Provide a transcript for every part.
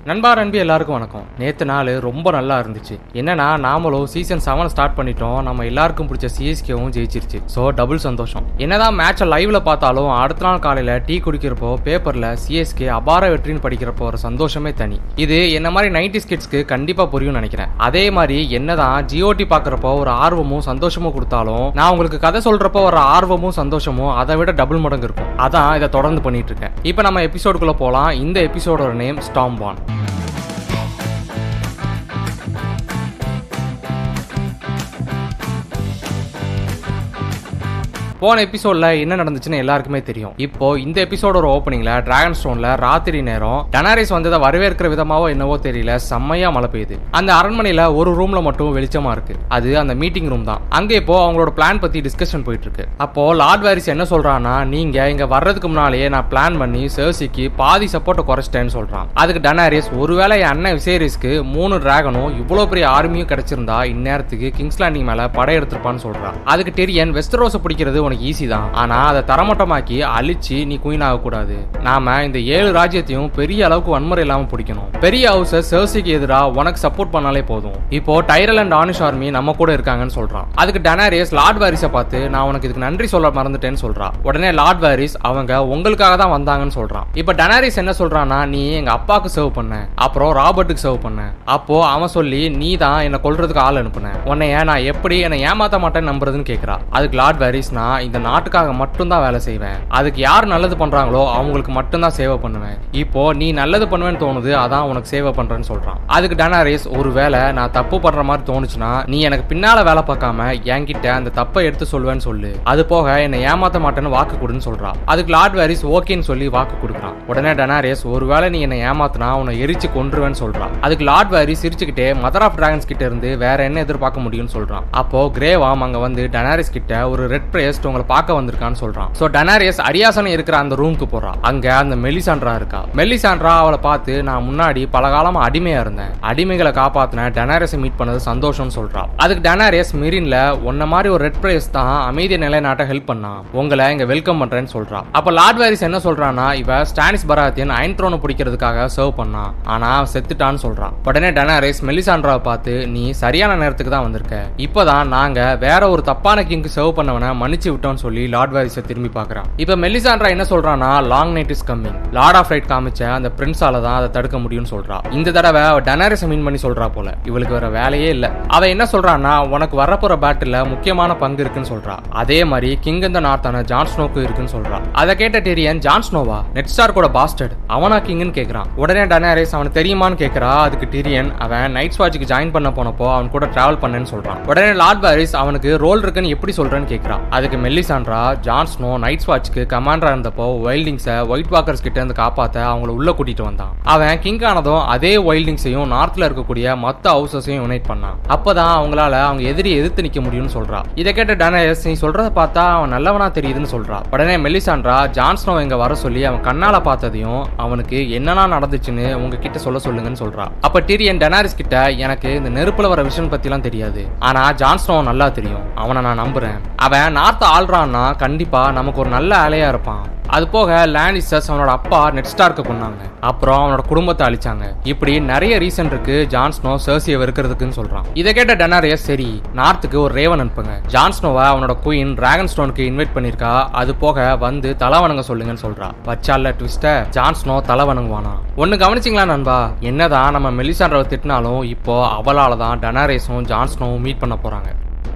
நண்பா நண்பி எல்லாருக்கும் வணக்கம். நேற்று நாள் ரொம்ப நல்லா இருந்துச்சு. என்னன்னா நாமளும் சீசன் 7 ஸ்டார்ட் பண்ணிட்டோம். நம்ம எல்லாருக்கும் பிடிச்ச சிஎஸ்கேவும் ஜெயிச்சிருச்சு. ஸோ டபுள் சந்தோஷம். என்னதான் மேட்சை லைவ்ல பார்த்தாலும் அடுத்த நாள் காலையில டீ குடிக்கிறப்போ பேப்பர்ல சிஎஸ்கே அபார வெற்றின்னு படிக்கிறப்போ ஒரு சந்தோஷமே தனி. இது என்ன மாதிரி 90s கிட்ஸ்க்கு கண்டிப்பா புரியும் நினைக்கிறேன். அதே மாதிரி என்னதான் ஜிஓடி பாக்குறப்போ ஒரு ஆர்வமும் சந்தோஷமும் கொடுத்தாலும் நான் உங்களுக்கு கதை சொல்றப்போ ஒரு ஆர்வமும் சந்தோஷமும் அதை விட டபுள் மடங்கு இருக்கும். அதான் இதை தொடர்ந்து பண்ணிட்டு இருக்கேன். இப்போ நம்ம எபிசோடுக்குள்ள போலாம். இந்த எபிசோடோட நேம் ஸ்டார்ம்போர்ன். போன எபிசோட்ல என்ன நடந்துச்சுன்னு எல்லாருக்குமே தெரியும். இப்போ இந்த எபிசோடோட ஓப்பனிங்ல டிராகன் ஸ்டோன்ல ராத்திரி நேரம் டனாரிஸ் வந்ததை வரவேற்கிற விதமாவோ என்னவோ தெரியல, செம்மையா மழை பெய்யுது. அந்த அரண்மனையில ஒரு ரூம்ல மட்டும் வெளிச்சமா இருக்கு. அது அந்த மீட்டிங் ரூம் தான். அங்க இப்போ அவங்களோட பிளான் பத்தி டிஸ்கஷன் போயிட்டு இருக்கு. அப்போ லார்ட் வாரிஸ் என்ன சொல்றான்னா, நீங்க இங்க வர்றதுக்கு முன்னாலேயே நான் பிளான் பண்ணி சர்சிக்கு பாதி சப்போர்ட்டை குறைச்சிட்டேன்னு சொல்றான். அதுக்கு டனாரிஸ், ஒருவேளை என் அண்ணன் விசேரிஸ்க்கு 3 டிராகனும் இவ்வளவு பெரிய ஆர்மியும் கிடைச்சிருந்தா இந்நேரத்துக்கு கிங்ஸ் லேண்டிங் மேல படையெடுத்திருப்பான்னு சொல்றான். அதுக்கு டெரியன், வெஸ்டரோஸை பிடிக்கிறது உனக்கு ஈஸி தான், ஆனா அதை தரமட்டமாக்கி அழிச்சு நீ குயின் ஆக கூடாது. நாம இந்த 7 ராஜ்யத்தையும் பெரிய அளவுக்கு வன்முறை இல்லாம பிடிக்கணும். பெரிய ஹவுஸ சர்சிக்கு எதிரா உனக்கு சப்போர்ட் பண்ணாலே போதும். இப்போ டைரல் அண்ட் ஆனிஷ் ஆர்மி நம்ம கூட இருக்காங்கன்னு சொல்றான். அதுக்கு டனாரிஸ் லார்ட் வாரிஸை பார்த்து, நான் உனக்கு இதுக்கு நன்றி சொல்ல மறந்துட்டேன்னு சொல்றான். உடனே லார்ட் வாரிஸ், அவங்க உங்களுக்காக தான் வந்தாங்கன்னு சொல்றான். இப்ப டனாரிஸ் என்ன சொல்றான்னா, நீ எங்க அப்பாவுக்கு சர்வ் பண்ண, அப்புறம் ராபர்ட்டுக்கு சர்வ் பண்ண, அப்போ அவன் சொல்லி நீ தான் என்ன கொல்றதுக்கு ஆள் அனுப்புன, உன்னைய நான் எப்படி என்ன ஏமாத்த மாட்டேன்னு நம்புறதுன்னு கேட்கிறா. அதுக்கு லார்ட் வாரிஸ், நான் இந்த நாட்டுக்காக மட்டும்தான் வேலை செய்வேன். அதுக்கு யார் நல்லது பண்றாங்களோ அவங்களுக்கு மட்டும்தான் சேவை பண்ணுவேன். இப்போ நீ நல்லது பண்ணுவேன்னு தோணுது, அதான் உனக்கு சேவை பண்றேன்னு சொல்றான். அதுக்கு டனாரிஸ், ஒருவேளை நான் தப்பு பண்ற மாதிரி தோணுச்சுன்னா நீ எனக்கு பின்னால வேலை பார்க்காம என்கிட்ட அந்த தப்பை எடுத்து சொல்லுவேன்னு சொல்லு. அது போக என்னை ஏமாத்த மாட்டேன்னு வாக்கு கொடுன்னு சொல்றான். அதுக்கு லார்ட் வாரிஸ் ஓகேன்னு சொல்லி வாக்கு கொடுக்குறான். உடனே டனாரிஸ், ஒருவேளை நீ என்னை ஏமாத்தினா உன்னை எரிச்சு கொன்றுவேன்னு சொல்றான். அதுக்கு லார்ட் வாரிஸ் சிரிச்சுக்கிட்டே மதர் ஆஃப் டிராகன்ஸ் கிட்ட இருந்து வேற என்ன எதிர்பார்க்க முடியும்னு சொல்றான். அப்போ கிரேவாம் அங்க வந்து டனாரிஸ் கிட்ட ஒரு ரெட் பிரேஸ்ட் உங்களை பார்க்க வந்திருக்கான்னு சொல்றான். சோ டனாரிஸ் அரியாசனம் இருக்கிற அந்த ரூமுக்கு போறான். அங்க அந்த மெலிசாண்ட்ரா இருக்கா. மெலிசாண்ட்ரா அவளை பார்த்து, நான் முன்னாடி பல காலமா அடிமையா இருந்தேன், அடிமைகளை காப்பாத்தின டனாரிஸை மீட் பண்ணது சந்தோஷம் சொல்றான். அதுக்கு டனாரிஸ், மெரின்ல உன்ன மாதிரி ஒரு ரெட் பிரேஸ் தான் அமைதியை நிலைநாட்ட ஹெல்ப் பண்ணான், உங்களை இங்க வெல்கம் பண்றேன்னு சொல்றான். அப்ப லார்ட் வாரிஸ் என்ன சொல்றான்னா, இவ ஸ்டானிஸ் பராத்தியன் அயன் த்ரோனை பிடிக்கிறதுக்காக சர்வ் பண்ணான், ஆனா செத்துட்டான்னு சொல்றான். உடனே டனாரிஸ் மெலிசாண்ட்ராவை பார்த்து, நீ சரியான நேரத்துக்கு தான் வந்திருக்க, இப்பதான் நாங்க வேற ஒரு தப்பான கிங்க்கு சர்வ் பண்ணவன மன்னிச்சு விட்டோம்னு சொல்லி லார்ட் வாரிஸை திரும்பி பார்க்கறான். இப்ப மெலிசாண்ட்ரா என்ன சொல்றானா, long night is coming, Lord of Light காமிச்ச அந்த பிரின்ஸால தான் அதை தடுக்க முடியும்னு சொல்றா. இந்த தடவை டனாரிஸை மீன் பண்ணி சொல்றா போல, இவளுக்கு வேற வேலையே இல்ல. அவ என்ன சொல்றான்னா, உனக்கு வரப்போற பேட்டில் முக்கியமான பங்கு இருக்குன்னு சொல்றா. அதே மாதிரி கிங் இந்த நார்த்தான ஜான் ஸ்னோக்கு இருக்குன்னு சொல்றா. அதை கேட்ட டெரியன், ஜான் ஸ்னோவா, நெட் ஸ்டார் கூட பாஸ்டர்ட், அவனா கிங்னு கேக்குறான். உடனே டனாரிஸ், அவனுக்கு தெரியுமான்னு கேக்குறா. அதுக்கு டெரியன், அவன் நைட் வாட்சுக்கு ஜாயின் பண்ண போனப்போ அவன் கூட டிராவல் பண்ணேன்னு சொல்றான். உடனே லார்ட் வாரிஸ், அவனுக்கு ரோல் இருக்குன்னு எப்படி சொல்றேன்னு கேக்குறான். அதுக்கு மெலிசாண்ட்ரா, ஜான் ஸ்னோ நைட் வாட்ச்க்கு கமாண்டரா இருந்தப்போ வைல்டிங்ஸை ஒயிட் வாக்கர்ஸ் கிட்ட இருந்து காப்பாத்த அவங்கள உள்ள கூட்டிட்டு வந்தான். அவன் கிங் ஆனதும் அதே வைல்டிங்ஸையும் நார்த்ல இருக்கக்கூடிய மத்த ஹவுசஸையும் யுனைட் பண்ணான். அப்பதான் அவங்களால அவங்க எதிரியை எதிர்த்து நிக்க முடியும்னு சொல்றா. இதை கேட்ட டனாரிஸ், நீ சொல்றத பார்த்தா அவன் நல்லவனா தெரியுதுன்னு சொல்றா. உடனே மெலிசாண்ட்ரா, ஜான் ஸ்னோ இங்க வர சொல்லி அவன் கண்ணால பார்த்ததையும் அவனுக்கு என்னன்னா நடந்துச்சுன்னு உங்ககிட்ட சொல்லுங்கன்னு சொல்றா. அப்ப டிரியன் டனாரிஸ் கிட்ட, எனக்கு இந்த நெருப்புல வர விஷயம் பத்தி எல்லாம் தெரியாது, ஆனா ஜான் ஸ்னோ நல்லா தெரியும், அவனை நான் நம்புறேன். அவன் நார்த் ஆள்றான்னா கண்டிப்பா நமக்கு ஒரு நல்ல ஆளையா இருப்பான். அது போக லானிஸ்டர்ஸ் அவனோட அப்பா நெட் ஸ்டார்க்க கொன்னாங்க, அப்புறம் அவனோட குடும்பத்தை அழிச்சாங்க. இப்படி நிறைய ரீசன் இருக்கு ஜான் ஸ்னோ சர்சியை வெறுக்கிறதுக்குன்னு சொல்றான். இதை கேட்ட டனாரிஸ், சரி நார்த்துக்கு ஒரு ரேவன் அனுப்புங்க, ஜான் ஸ்னோவை அவனோட குயின் டிராகன் ஸ்டோனுக்கு இன்வைட் பண்ணிருக்கா, அது போக வந்து தலை வணங்க சொல்லுங்கன்னு சொல்றா. வச்சால ட்விஸ்ட, ஜான் ஸ்னோ தலை வணங்குவானா. ஒன்னு கவனிச்சிங்களா நண்பா, என்னதான் நம்ம மெலிசாண்ட்ராவை திட்டினாலும் இப்போ அவளால தான் டனாரிஸும் ஜான் ஸ்னோவும் மீட் பண்ண போறாங்க.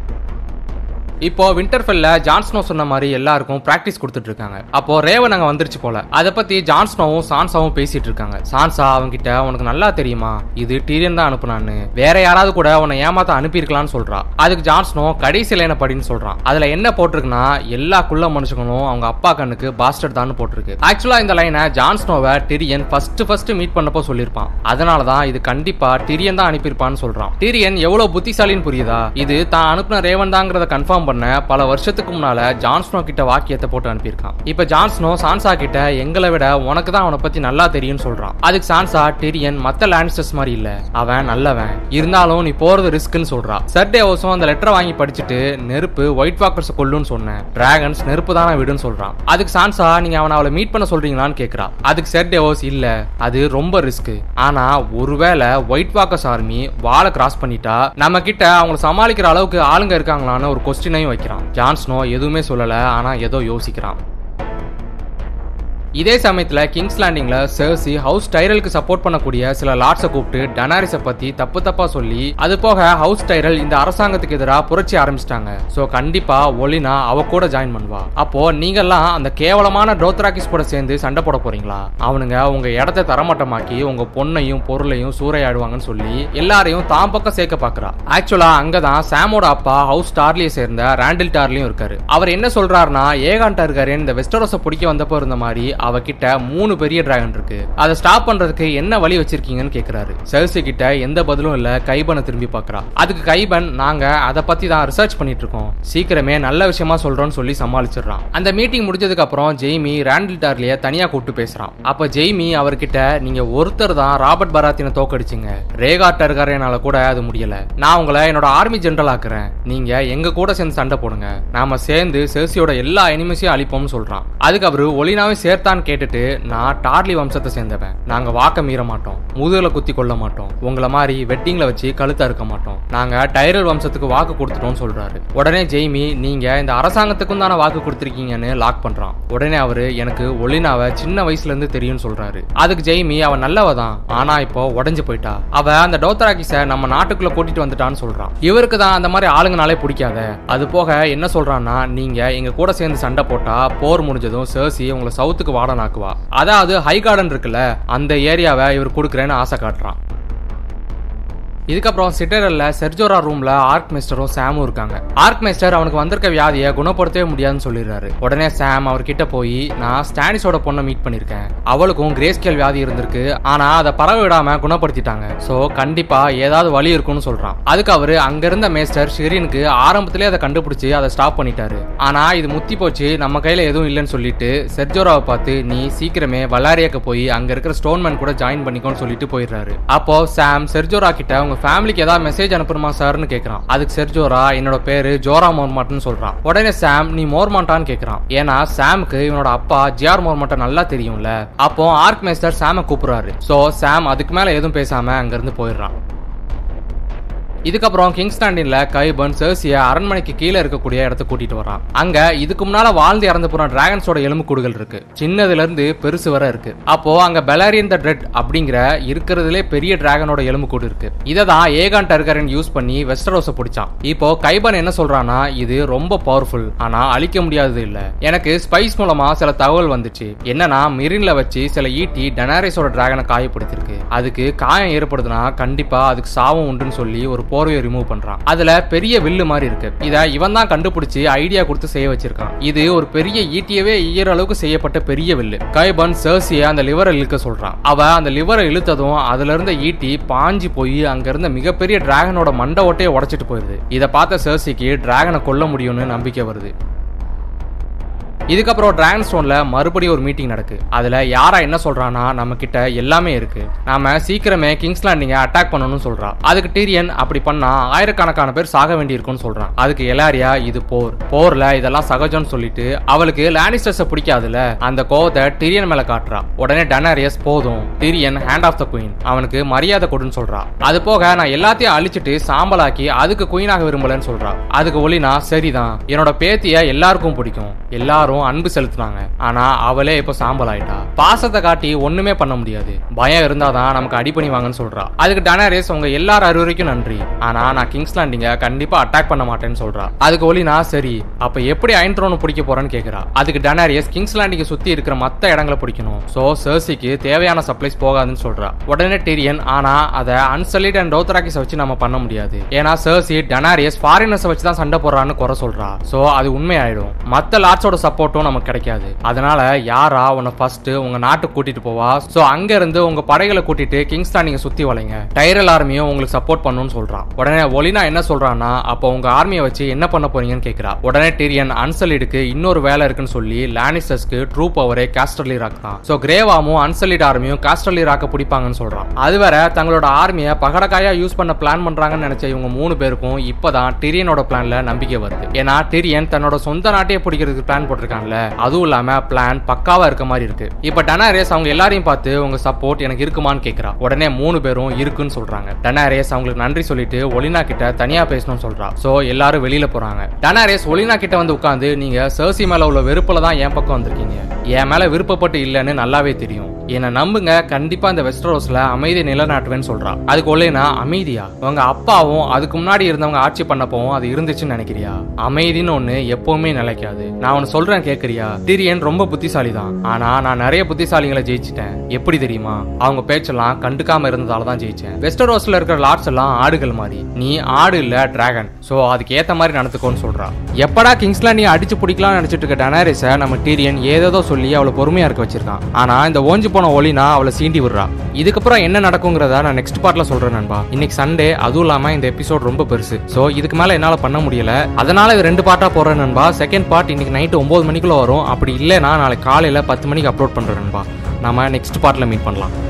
இப்போ விண்டர்ஃபெல்ல ஜான் ஸ்னோ சொன்ன மாதிரி எல்லாருக்கும் பிராக்டிஸ் கொடுத்துட்டு இருக்காங்க. அப்போ ரேவன் அங்க வந்துருச்சு போல. அதை பத்தி ஜான் ஸ்னோவும் சான்சாவும் பேசிட்டு இருக்காங்க. சான்சா அவங்கிட்ட, உனக்கு நல்லா தெரியுமா இது டீரியன் தான் அனுப்புனான்னு, வேற யாராவது கூட உன்னை ஏமாத்த அனுப்பியிருக்கலாம்னு சொல்றா. அதுக்கு ஜான் ஸ்னோ கடைசி லைனை படின்னு சொல்றான். அதுல என்ன போட்டிருக்குன்னா, எல்லா குள்ள மனுஷங்களும் அவங்க அப்பா கண்ணுக்கு பாஸ்டர் தான் போட்டிருக்கு. ஆக்சுவலா இந்த லைனை ஜான் ஸ்னோவை டிரியன் ஃபர்ஸ்ட் மீட் பண்ணப்போ சொல்லியிருப்பான். அதனாலதான் இது கண்டிப்பா டிரியன் தான் அனுப்பியிருப்பான்னு சொல்றான். டிரியன் எவ்வளவு புத்திசாலின்னு புரியுதா, இது தான் அனுப்புன ரேவன் தாங்கிறத கன்ஃபார்ம் பண்ண பல வருஷத்துக்கு முன்னால ஜான்ஸ்னோ கிட்ட வாக்கியத்தை போட்டு அனுப்பியிருக்கான். இப்ப ஜான்ஸ்னோ சான்சா கிட்ட எங்களை விட உனக்கு தான் அவனை பத்தி நல்லா தெரியும்னு சொல்றான். அதுக்கு சான்சா டிரியன் மத்த லானிஸ்டர்ஸ் மாதிரி இல்ல, அவன் நல்லவன், இருந்தாலும் நீ போறது ரிஸ்க்னு சொல்றா. சர்டேவோஸும் அந்த லெட்டரை வாங்கி படிச்சுட்டு நெருப்பு ஒயிட் வாக்கர்ஸ் கொல்லுன்னு சொன்னேன், டிராகன்ஸ் நெருப்பு தானே விடுன்னு சொல்றான். அதுக்கு சான்சா நீங்க அவளை மீட் பண்ண சொல்றீங்களான்னு கேக்குறா. அதுக்கு சர்டேவோஸ் இல்ல, அது ரொம்ப ரிஸ்க், ஆனா ஒருவேளை ஒயிட் வாக்கர்ஸ் ஆர்மி வாலை கிராஸ் பண்ணிட்டா நம்ம கிட்ட அவங்களை சமாளிக்கிற அளவுக்கு ஆளுங்க இருக்காங்களான்னு ஒரு கொஸ்டினையும் வைக்கிறான். ஜான்ஸ்னோ எதுவுமே சொல்லல, ஆனா ஏதோ யோசிக்கிறான். இதே சமயத்துல கிங்ஸ் லேண்டிங்ல சர்சி ஹவுஸ் டைரலுக்கு சப்போர்ட் பண்ணக்கூடிய சில லார்ட்ஸை கூப்பிட்டு டனாரிஸ பத்தி தப்பா சொல்லி, அது போக ஹவுஸ் டைரல் இந்த அரசாங்கத்துக்கு எதிராக புரட்சி ஆரம்பிச்சிட்டாங்க, சோ கண்டிப்பா ஒலினா அவ கூட ஜாயின் பண்ணுவா. அப்போ நீங்கெல்லாம் அந்த கேவலமான டோத்ராக்கிஸ் கூட சேர்ந்து சண்டை போட போறீங்களா? அவனுங்க உங்க இடத்தை தரமட்டமாக்கி உங்க பொண்ணையும் பொருளையும் சூறையாடுவாங்கன்னு சொல்லி எல்லாரையும் தாம் பக்கம் சேர்க்க பாக்குறா. ஆக்சுவலா அங்கதான் சாமோட அப்பா ஹவுஸ் டார்லியை சேர்ந்த ராண்டில் டார்லியும் இருக்காரு. அவர் என்ன சொல்றாருன்னா, ஏகான் டார்கரியன் இந்த வெஸ்டரோஸை பிடிக்க வந்தப்போ இருந்த மாதிரி அவகிட்ட 3 பெரிய டிராகன் இருக்கு, அதை ஸ்டாப் பண்றதுக்கு என்ன வழி வச்சிருக்கீங்கன்னு கேக்குறாரு. சர்சி கிட்ட எந்த பதிலும் இல்ல. கைபனை திரும்பி பாக்குறா. அதுக்கு கைபன், நாங்க அதை பத்தி தான் ரிசர்ச் பண்ணிட்டு இருக்கோம், சீக்கிரமே நல்ல விஷயமா சொல்றோம்னு சொல்லி சமாளிச்சிடறான். அந்த மீட்டிங் முடிஞ்சதுக்கு அப்புறம் ஜெய்மி ராண்டில் டார்லிய தனியா கூப்பிட்டு பேசுறான். அப்ப ஜெய்மி அவர்கிட்ட, நீங்க ஒருத்தர் தான் ராபர்ட் பராத்தினை தோக்கடிச்சிங்க, ரேகா டார்கரியனால கூட அது முடியல, நான் உங்களை என்னோட ஆர்மி ஜெனரல் ஆக்குறேன், நீங்க எங்க கூட சேர்ந்து சண்டை போடுங்க, நாம சேர்ந்து சர்சியோட எல்லா எனிமிஸையும் அழிப்போம்னு சொல்றான். அதுக்கு அவரு ஒலினாவே சேர்த்தான் கேட்டுட்டு, நான் டார்லி வம்சத்தை சேர்ந்தவன், நாங்க வாக்க மீற மாட்டோம், முதுகுல குத்தி கொள்ள மாட்டோம், உங்களை மாதிரி வெட்டிங்ல வச்சு கழுத்தா இருக்க மாட்டோம், நாங்க டைரல் வம்சத்துக்கு வாக்கு கொடுத்துட்டோம்னு சொல்றாரு. உடனே ஜெய்மி, நீங்க இந்த அரசாங்கத்துக்கும் தானே வாக்கு கொடுத்திருக்கீங்கன்னு லாக் பண்றான். உடனே அவரு, எனக்கு ஒலினாவை சின்ன வயசுல இருந்து தெரியும்னு சொல்றாரு. அதுக்கு ஜெய்மி, அவ நல்லவதான், ஆனா இப்போ உடஞ்சு போயிட்டா, அவ அந்த டோத்ராக்கிஸ நம்ம நாட்டுக்குள்ள கூட்டிட்டு வந்துட்டான்னு சொல்றான். இவருக்கு தான் அந்த மாதிரி ஆளுங்கனாலே பிடிக்காத. அது போக என்ன சொல்றான்னா, நீங்க எங்க கூட சேர்ந்து சண்டை போட்டா போர் முடிஞ்சதும் சர்சி உங்களை சவுத்துக்கு வாடனாக்குவா, அதாவது ஹை கார்டன் இருக்குல்ல அந்த ஏரியாவை இவர் கொடுக்குறேன்னு ஆசை காட்டுறான். இதுக்கப்புறம் சிட்டரல்ல செர்ஜோரா ரூம்ல ஆர்க் மேஸ்டரும் சாமும் இருக்காங்க. ஆர்க் மேஸ்டர் அவனுக்கு வந்திருக்க வியாதியை குணப்படுத்தவே முடியாதுன்னு சொல்லிடுறாரு. உடனே சாம் அவர்கிட்ட போய், நான் ஸ்டானிஸோட பொண்ணை மீட் பண்ணிருக்கேன், அவளுக்கும் கிரேஸ்கேல் வியாதி இருந்திருக்கு, ஆனா அதை பரவ விடாம குணப்படுத்திட்டாங்க, சோ கண்டிப்பா ஏதாவது வழி இருக்கும்னு சொல்றான். அதுக்கு அவரு, அங்க இருந்த மேஸ்டர் ஷிரினுக்கு ஆரம்பத்திலே அதை கண்டுபிடிச்சு அதை ஸ்டாப் பண்ணிட்டாரு, ஆனா இது முத்தி போச்சு, நம்ம கையில எதுவும் இல்லைன்னு சொல்லிட்டு செர்ஜோராவை பார்த்து, நீ சீக்கிரமே வலாரியாக்கு போய் அங்க இருக்கிற ஸ்டோன்மேன் கூட ஜாயின் பண்ணிக்கோன்னு சொல்லிட்டு போயிடுறாரு. அப்போ சாம் செர்ஜோரா கிட்ட, உங்க ஃபேமிலிக்கு ஏதாவது மெசேஜ் அனுப்புமா சார்னு கேக்குறான். அதுக்கு செர்ஜோரா, என்னோட பேரு ஜோரா மோர்மாட்னு சொல்றான். உடனே சாம், நீ மோர்மாட்டான்னு கேக்குறான். ஏன்னா சாமுக்கு இவனோட அப்பா ஜிஆர் மோர்மாட்டை நல்லா தெரியும்ல. அப்போ ஆர்க் மேஸ்டர் சாம கூப்பிடுறாரு. சோ சாம் அதுக்கு மேல எதுவும் பேசாம அங்க இருந்து போயிடுறான். இதுக்கப்புறம் கிங்ஸ் லேண்டிங்ல கைபன் சர்சிய அரண்மனைக்கு கீழே இருக்கக்கூடிய இடத்த கூட்டிட்டு வரான். அங்க இதுக்கு முன்னால வாழ்ந்து இறந்து போன டிராகன்ஸோட எலும்பு கூடுகள் இருக்கு, சின்னதுல இருந்து பெருசு வரை இருக்கு. அப்போ அங்க பெலாரியன் த ட்ரெட் அப்படிங்கிற இருக்கிறதுலே பெரிய டிராகனோட எலும்பு கூடு இருக்கு. இததான் ஏகான் டார்கரியன் யூஸ் பண்ணி வெஸ்டரோஸை பிடிச்சான். இப்போ கைபன் என்ன சொல்றான்னா, இது ரொம்ப பவர்ஃபுல், ஆனா அழிக்க முடியாதது இல்ல, எனக்கு ஸ்பைஸ் மூலமா சில தகவல் வந்துச்சு, என்னன்னா மிரின்ல வச்சு சில ஈட்டி டனாரிஸோட டிராகனை காயப்படுத்திருக்கு, அதுக்கு காயம் ஏற்படுதுன்னா கண்டிப்பா அதுக்கு சாவும் உண்டுன்னு சொல்லி ஒரு போர்வையை ரிமூவ் பண்றான். அதுல பெரிய வில்லு மாதிரி இருக்கு, இத இவன் தான் கண்டுபிடிச்சு ஐடியா கொடுத்து செய்ய வச்சிருக்கான். இது ஒரு பெரிய ஈட்டியவே ஈர அளவுக்கு செய்யப்பட்ட பெரிய வில்லு. கைபன் சர்சிய அந்த லிவரை இழுக்க சொல்றான். அவ அந்த லிவரை இழுத்ததும் அதுல இருந்த ஈட்டி பாஞ்சி போய் அங்க இருந்த மிகப்பெரிய டிராகனோட மண்டை ஓட்டையை உடைச்சிட்டு போயிருது. இதை பார்த்த சர்சிக்கு டிராகனை கொல்ல முடியும்னு நம்பிக்கை வருது. இதுக்கப்புறம் டிராகன் ஸ்டோன்ல மறுபடியும் ஒரு மீட்டிங் நடக்கு. அதுல யாரா என்ன சொல்றானா, நம்ம கிட்ட எல்லாமே இருக்கு, நாம சீக்கிரமே கிங்ஸ் லேண்டிங்க அட்டாக் பண்ணணும்னு சொல்றா. அதுக்கு டிரியன், அப்படி பண்ணா ஆயிரக்கணக்கான பேர் சாக வேண்டி இருக்கும்னு சொல்றான். அதுக்கு எலாரியா, இது போர்ல இதெல்லாம் சகஜம்னு சொல்லிட்டு அவளுக்கு லானிஸ்டர்ஸை பிடிக்காதுல அந்த கோவத்தை டிரியன் மேல காட்டுறா. உடனே டனாரியஸ், போதும், Tyrion hand of the queen, அவனுக்கு மரியாதை கொடுன்னு சொல்றா. அது போக நான் எல்லாத்தையும் அழிச்சிட்டு சாம்பலாக்கி அதுக்கு குயினாக விரும்பலன்னு சொல்றா. அதுக்கு ஒலினா, சரிதான், என்னோட பேத்திய எல்லாருக்கும் பிடிக்கும், எல்லாரும் அன்பு செலுத்தினாங்க, ஆனா அவளே இப்ப சாம்பல் ஆயிட்டா, பாசத்தை காட்டி ஒண்ணுமே பண்ண முடியாது, பயம் இருந்தாதான் நமக்கு அடிப்பணி வாங்கன்னு சொல்றா. அதுக்கு டனாரிஸ், உங்க எல்லாரும் அறிவுரைக்கும் நன்றி, ஆனா நான் கிங்ஸ் லேண்டிங்க கண்டிப்பா அட்டாக் பண்ண மாட்டேன்னு சொல்றா. அதுக்கு ஒலினா, சரி, அப்ப எப்படி அயன் த்ரோன் பிடிக்க போறேன்னு கேக்குறா. அதுக்கு டனாரிஸ், கிங்ஸ் லேண்டிங்க சுத்தி இருக்கிற மத்த இடங்களை பிடிக்கணும், சோ சர்சிக்கு தேவையான சப்ளைஸ் போகாதுன்னு சொல்றா. உடனே டிரியன், ஆனா அதை அன்சலிட் அண்ட் டோத்ராக்கிஸ் வச்சு நம்ம பண்ண முடியாது, ஏன்னா சர்சி டனாரிஸ் ஃபாரினர்ஸ் வச்சு தான் சண்டை போடுறான்னு குறை சொல்றா. சோ அது உண்மையாயிடும், மத்த லார்ட்ஸோட சப்போர்ட் சப்போர்ட்டும் நமக்கு கிடைக்காது. அதனால யாரா உன்னை ஃபர்ஸ்ட் உங்க நாட்டுக்கு கூட்டிட்டு போவா, சோ அங்க இருந்து உங்க படைகளை கூட்டிட்டு கிங்ஸ்டான் நீங்க சுத்தி வளைங்க, டைரல் ஆர்மியும் உங்களுக்கு சப்போர்ட் பண்ணுன்னு சொல்றான். உடனே ஒலினா என்ன சொல்றான்னா, அப்போ உங்க ஆர்மியை வச்சு என்ன பண்ண போறீங்கன்னு கேக்குறா. உடனே டிரியன் அன்சலிடுக்கு இன்னொரு வேலை இருக்குன்னு சொல்லி லானிஸ்டர்ஸ்க்கு ட்ரூ பவரே காஸ்டர்லி ராக் தான். சோ கிரேவாமும் அன்சலிட் ஆர்மியும் காஸ்டர்லி ராக்க பிடிப்பாங்கன்னு சொல்றான். அதுவரை தங்களோட ஆர்மியை பகடக்காயா யூஸ் பண்ண பிளான் பண்றாங்கன்னு நினைச்ச இவங்க 3 பேருக்கும் இப்பதான் டிரியனோட பிளான்ல நம்பிக்கை வருது. ஏன்னா டிரியன் தன்னோட சொந்த நாட்டையே பிடிக்கிறதுக்கு பிளான் போட்டிருக்காங்கல்ல, அதுவும் இல்லாம பிளான் பக்காவா இருக்க மாதிரி இருக்கு. இப்ப டனாரேஸ் அவங்க எல்லாரையும் பார்த்து உங்க சப்போர்ட் எனக்கு இருக்குமான்னு கேக்குறா. உடனே 3 பேரும் இருக்குன்னு சொல்றாங்க. டனாரேஸ் அவங்களுக்கு நன்றி சொல்லிட்டு ஒலினா கிட்ட தனியா பேசணும்னு சொல்றா. சோ எல்லாரும் வெளியில போறாங்க. டனாரேஸ் ஒலினா கிட்ட வந்து உட்கார்ந்து, நீங்க சர்சி மேல உள்ள வெறுப்புல தான் என் பக்கம் வந்திருக்கீங்க, என் மேல விருப்பப்பட்டு இல்லன்னு நல்லாவே தெரியும், என்ன நம்புங்க, கண்டிப்பா இந்த வெஸ்டரோஸ்ல அமைதி நிலநாட்டுவேன்னு சொல்றா. அதுக்கு ஒல்லேனா, அமைதியா? உங்க அப்பாவும் அதுக்கு முன்னாடி இருந்தவங்க ஆட்சி பண்ணப்பவும் அது இருந்துச்சுன்னு நினைக்கிறியா? அமைதின்னு ஒண்ணு எப்பவுமே நிலைக்காது. நான் ஒன்னு சொல்றேன் கேக்குறியா? டிரியன் ரொம்ப புத்திசாலி தான், ஆனா நான் நிறைய புத்திசாலிகளை ஜெயிச்சிட்டேன். எப்படி தெரியுமா? அவங்க பேச்செல்லாம் கண்டுக்காம இருந்ததால தான் ஜெயிச்சேன். வெஸ்டரோஸ்ல இருக்கிற லார்ட்ஸ் எல்லாம் ஆடுகள் மாதிரி, நீ ஆடு இல்ல டிராகன், சோ அதுக்கு ஏத்த மாதிரி நடந்துக்கோன்னு சொல்றா. எப்படா கிங்ஸ்ல நீ அடிச்சு பிடிக்கலாம் நினைச்சிட்டு இருக்க டனாரிஸ நம்ம டிரியன் ஏதோ சொல்லி அவளை பொறுமையா இருக்க வச்சிருக்கான். ஆனா இந்த ஓஞ்சி போன ஒலினா அவளை சீண்டி விடுறா. இதுக்கப்புறம் என்ன நடக்குங்கிறத நான் நெக்ஸ்ட் பார்ட்ல சொல்றேன் நண்பா. இன்னைக்கு சண்டே, அதுவும் இல்லாம இந்த எபிசோட் ரொம்ப பெருசு, சோ இதுக்கு மேல என்னால பண்ண முடியல, அதனால இது 2 பார்ட்டா போறேன் நண்பா. செகண்ட் பார்ட் இன்னைக்கு நைட் 9 மணிக்குள்ள வரும். அப்படி இல்லைன்னா நாளைக்கு காலையில 10 மணிக்கு அப்லோட் பண்றேன் நண்பா. நாம நெக்ஸ்ட் பார்ட்ல மீட் பண்ணலாம்.